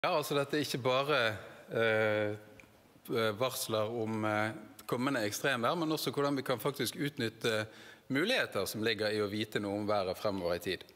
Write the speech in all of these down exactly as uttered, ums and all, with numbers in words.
Ja, altså dette er ikke bare eh, varsler om eh, kommende ekstremvær, men også hvordan vi kan faktisk utnytte muligheter som ligger i å vite noe om været fremover i tid.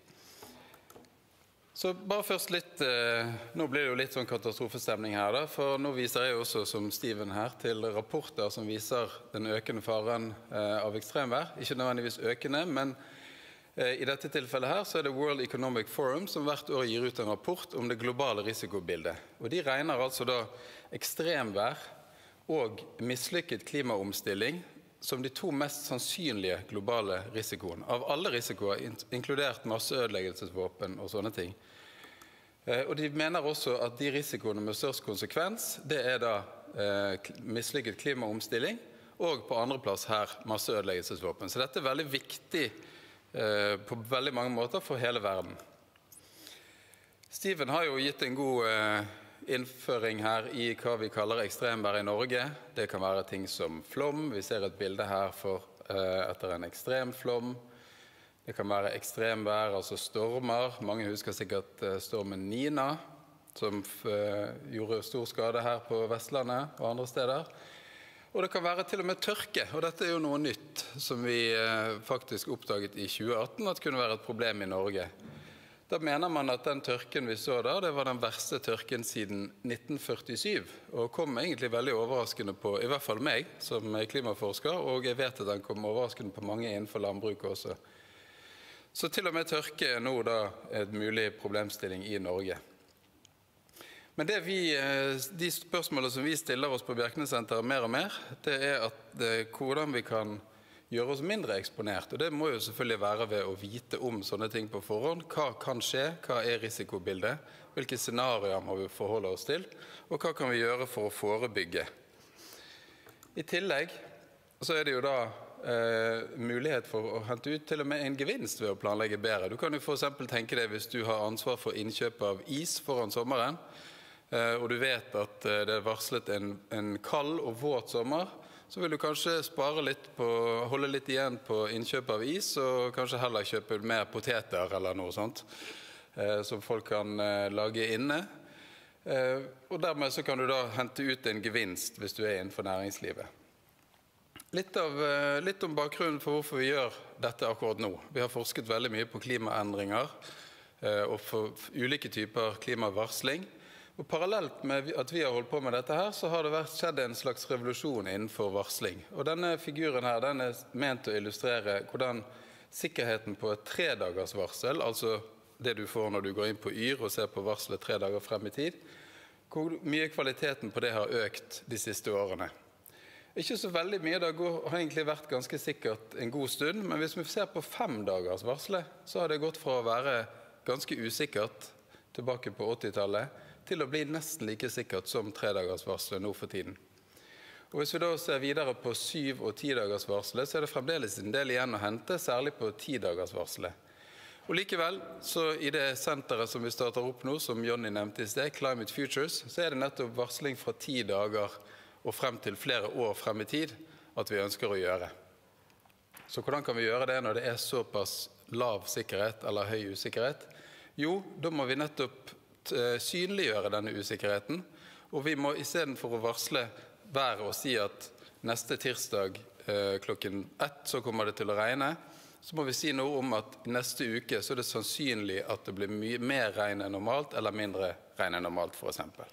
Så bare først litt, eh, nå blir det jo litt sånn katastrofestemning her da, for nå viser jeg også som Steven her til rapporter som viser den økende faren eh, av ekstremvær. Ikke nødvendigvis økende, men i dette tilfellet her så er det World Economic Forum som hvert år gir ut en rapport om det globale risikobildet. Og de regner altså da ekstremvær og mislykket klimaomstilling som de to mest sannsynlige globale risikoene. Av alle risikoer, inkludert masseødeleggelsesvåpen og sånne ting. Og de mener også at de risikoene med størst konsekvens, det er da eh, mislykket klimaomstilling og på andre plass her masseødeleggelsesvåpen. Så dette er veldig viktig på veldig mange måter for hele verden. Steven har jo gitt en god innføring her i hva vi kaller ekstremvær i Norge. Det kan være ting som flom. Vi ser et bilde her for, etter en ekstrem flom. Det kan være ekstremvær, altså stormer. Mange husker sikkert stormen Nina, som gjorde stor skade her på Vestlandet og andre steder. Og det kan være til og med tørke, og dette er jo noe nytt som vi faktisk oppdaget i tjue atten at kunne være et problem i Norge. Da mener man at den tørken vi så da, det var den verste tørken siden nitten førtisju, og kom egentlig veldig overraskende på, i hvert fall meg som klimaforsker, og jeg vet at den kom overraskende på mange innenfor landbruk også. Så til og med tørke er nå da et mulig problemstilling i Norge. Men det vi, de spørsmålene som vi stiller oss på Bjerknessenteret mer og mer, det er at det, hvordan vi kan gjøre oss mindre eksponert. Og det må jo selvfølgelig være ved å vite om sånne ting på forhånd. Hva kan skje? Hva er risikobildet? Hvilke scenarier må vi forholde oss til? Og hva kan vi gjøre for å forebygge? I tillegg så er det jo da eh, mulighet for å hente ut til og med en gevinst ved å planlegge bedre. Du kan jo for eksempel tenke deg hvis du har ansvar for innkjøp av is foran sommeren, og du vet at det er varslet en, en kald og våt sommer, så vil du kanskje spare litt på, holde litt igjen på innkjøp av is, og kanskje heller kjøpe mer poteter eller noe sånt, som folk kan lage inne. Og dermed så kan du da hente ut en gevinst hvis du er innenfor næringslivet. Litt, av, litt om bakgrunnen for hvorfor vi gjør dette akkurat nå. Vi har forsket veldig mye på klimaendringer og for ulike typer klimavarsling. Og parallelt med at vi har holdt på med dette her, så har det vært skjedd en slags revolusjon innenfor varsling. Og denne figuren her, den er ment å illustrere hvordan sikkerheten på et tredagers varsel, altså det du får når du går inn på Yr og ser på varselet tre dager frem i tid, hvor mye kvaliteten på det har økt de siste årene. Ikke så veldig mye, det har egentlig vært ganske sikkert en god stund, men hvis vi ser på fem dagers varslet, så har det gått fra å være ganske usikkert tilbake på åttitallet, til å bli nesten like sikkert som tredagers varslet nå for tiden. Og hvis vi da ser videre på syv- og tidagers varslet, så er det fremdeles en del igjen å hente, særlig på tidagers varslet. Og likevel, så i det senteret som vi starter opp nå, som Jonny nevnte i sted, Climate Futures, så er det nettopp varsling fra ti dager og frem til flere år frem i tid at vi ønsker å gjøre. Så hvordan kan vi gjøre det når det er såpass lav sikkerhet eller høy usikkerhet? Jo, da må vi nettopp synliggjøre denne usikkerheten, og vi må i stedet for å varsle været og si at neste tirsdag eh, klokken ett så kommer det til å regne, så må vi si noe om at neste uke så er det sannsynlig at det blir mye mer regn enn normalt, eller mindre regn enn normalt for eksempel.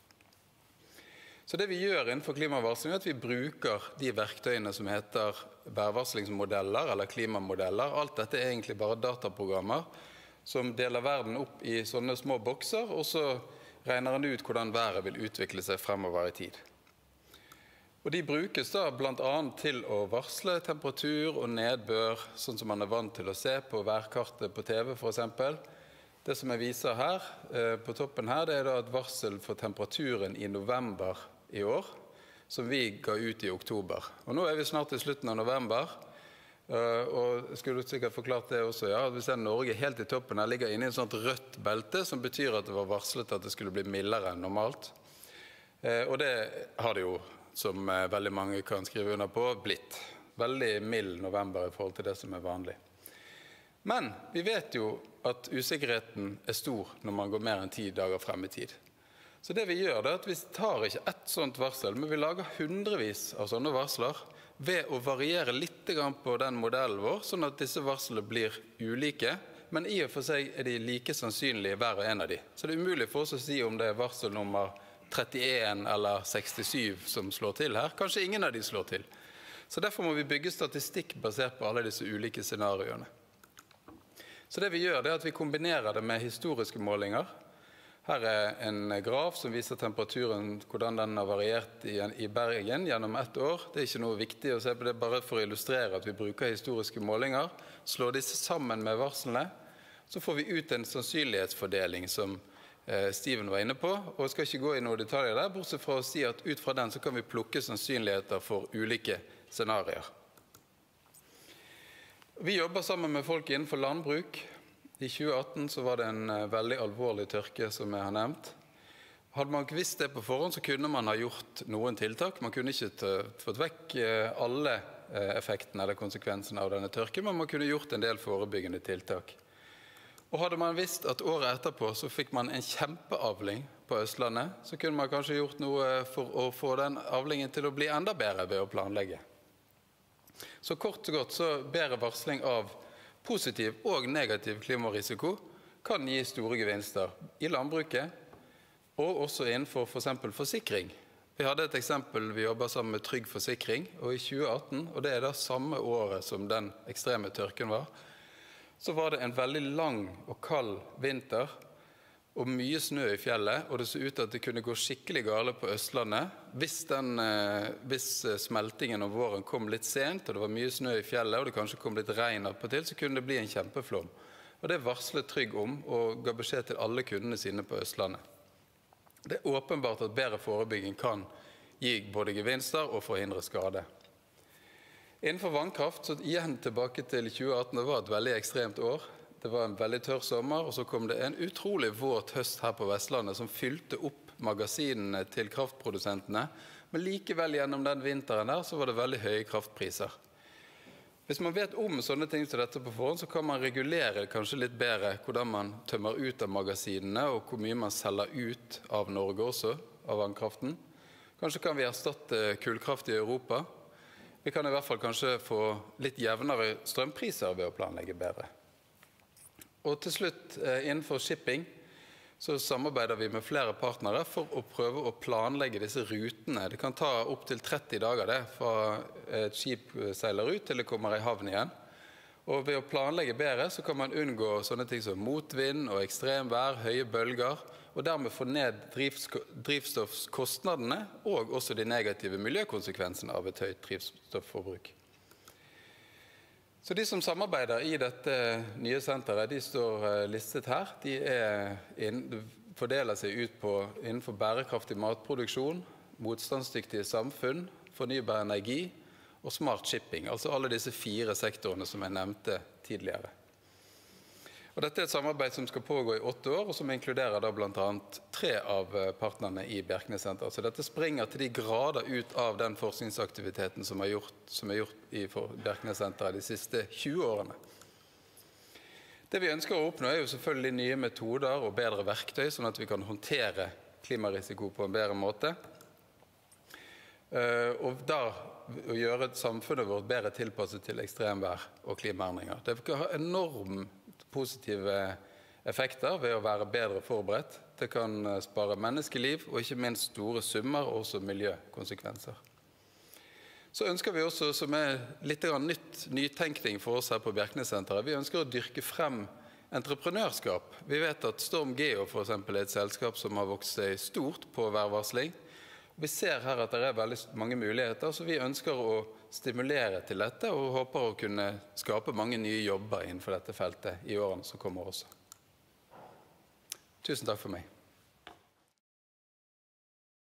Så det vi gjør innenfor klimavarsling er at vi bruker de verktøyene som heter værvarslingsmodeller eller klimamodeller. Alt dette er egentlig bare dataprogrammer som deler verden opp i sånne små bokser, og så regner den ut hvordan været vil utvikle seg fremover i tid. Og de brukes da blant annet til å varsle temperatur og nedbør, sånn som man er vant til å se på værkartet på T V for eksempel. Det som jeg viser her, på toppen her, det er da et varsel for temperaturen i november i år, som vi ga ut i oktober. Og nå er vi snart i slutten av november, Uh, og jeg skulle sikkert forklart det også, ja, at vi ser Norge helt i toppen her ligger inne i et sånt rødt belte som betyr at det var varslet at det skulle bli mildere enn normalt. Uh, og det har det jo, som uh, veldig mange kan skrive under på, blitt. Veldig mild november i forhold til det som er vanlig. Men vi vet jo at usikkerheten er stor når man går mer enn ti dager frem i tid. Så det vi gjør, det er at vi tar ikke ett sånt varsel, men vi lager hundrevis av sånne varsler ved å variere litt på den modellen vår, sånn at disse varslene blir ulike, men i og for seg er de like sannsynlige hver og en av de. Så det er umulig for oss å si om det er varsel nummer trettien eller sekstisju som slår til her. Kanskje ingen av de slår til. Så derfor må vi bygge statistikk basert på alle disse ulike scenarioene. Så det vi gjør, det er at vi kombinerer det med historiske målinger. Her er en graf som viser temperaturen, hvordan den har variert i, i Bergen gjennom ett år. Det er ikke noe viktig å se på det, bare for å illustrere at vi bruker historiske målinger. Slår disse sammen med varslene, så får vi ut en sannsynlighetsfordeling som eh, Steven var inne på. Og jeg skal ikke gå i noen detaljer der, bortsett fra å si at ut fra den så kan vi plukke sannsynligheter for ulike scenarier. Vi jobber sammen med folk innenfor landbruk. I tjue atten så var det en veldig alvorlig tørke, som jeg har nevnt. Hadde man ikke visst det på forhånd, så kunne man ha gjort noen tiltak. Man kunne ikke fått vekk alle effektene eller konsekvensene av denne tørken, men man kunne gjort en del forebyggende tiltak. Og hadde man visst at året etterpå så fikk man en kjempeavling på Østlandet, så kunne man kanskje gjort noe for å få den avlingen til å bli enda bedre ved å planlegge. Så kort og godt så bedre varsling av positiv og negativ klimarisiko kan gi store gevinster i landbruket, og også innenfor for eksempel forsikring. Vi hadde et eksempel, vi jobber sammen med Trygg Forsikring, og i tjue atten, og det er da samme året som den ekstreme tørken var, så var det en veldig lang og kald vinter, og mye snø i fjellet, og det så ut at det kunne gå skikkelig gale på Østlandet. Hvis, den, hvis smeltingen om våren kom litt sent, og det var mye snø i fjellet, og det kanskje kom litt regn opp til, så kunne det bli en kjempeflom. Og det varslet Trygg om, og ga beskjed til alle kundene sine på Østlandet. Det er åpenbart at bedre forebygging kan gi både gevinster og forhindre skade. Innenfor vannkraft, så igjen tilbake til tjue atten, det var et veldig ekstremt år. Det var en veldig tørr sommer, og så kom det en utrolig våt høst her på Vestlandet som fylte opp magasinene til kraftprodusentene, men likevel gjennom den vinteren der så var det veldig høye kraftpriser. Hvis man vet om sånne ting som dette på forhånd, så kan man regulere kanskje litt bedre hvordan man tømmer ut av magasinene, og hvor mye man selger ut av Norge også, av vannkraften. Kanskje kan vi erstatte kullkraft i Europa. Vi kan i hvert fall kanskje få litt jevnere strømpriser ved å planlegge bedre. Og til slutt, innenfor shipping, så samarbeider vi med flere partnere for å prøve å planlegge disse rutene. Det kan ta opp til tretti dager det, fra et skip seiler ut til det kommer i havn igjen. Og ved å planlegge bedre så kan man unngå sånne ting som motvind og ekstremvær, høye bølger, og dermed få ned drivstoffkostnadene og også de negative miljøkonsekvensene av et høyt drivstofforbruk. Så de som samarbeider i dette nye senteret, de står listet her. De er inn, fordeler seg ut på innenfor bærekraftig matproduksjon, motstandsdyktige samfunn, fornybar energi og smart shipping. Altså alle disse fire sektorene som jeg nevnte tidligere. Og dette er et samarbeid som skal pågå i åtte år, og som inkluderer da blant annet tre av partnerne i Bjerknessenteret. Så dette springer til de grader ut av den forskningsaktiviteten som er gjort, som er gjort i Bjerknessenteret de siste tjue årene. Det vi ønsker å oppnå er jo selvfølgelig nye metoder og bedre verktøy, sånn at vi kan håndtere klimarisiko på en bedre måte. Og da å gjøre samfunnet vårt bedre tilpasset til ekstremvær og klimaendringer. Det kan ha enorm positive effekter ved å være bedre forberedt. Det kan spare menneskeliv og ikke minst store summer og også miljøkonsekvenser. Så ønsker vi også, som er litt nytt, nytenkning for oss her på Bjerknessenteret, vi ønsker å dyrke frem entreprenørskap. Vi vet at StormGeo for eksempel er et selskap som har vokst seg stort på værvarsling. Vi ser her at det er veldig mange muligheter, så vi ønsker å stimulere til dette og håper å kunne skape mange nye jobber innenfor dette feltet i årene som kommer også. Tusen takk for meg.